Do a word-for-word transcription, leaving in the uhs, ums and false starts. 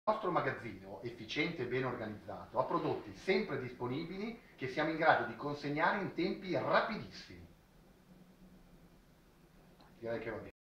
Il nostro magazzino, efficiente e ben organizzato, ha prodotti sempre disponibili che siamo in grado di consegnare in tempi rapidissimi. Direi che va bene.